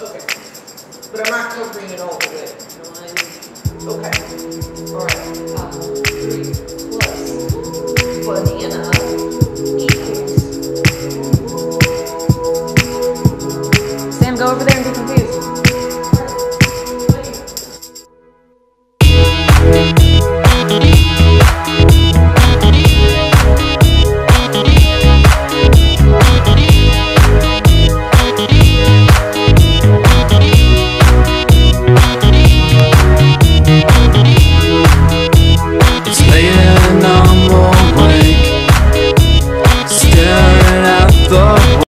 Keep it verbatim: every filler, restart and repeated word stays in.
Okay. But I'm not covering it all the way. Okay. All right. Uh, three plus banana equals. Sam, go over there and be confused. All right.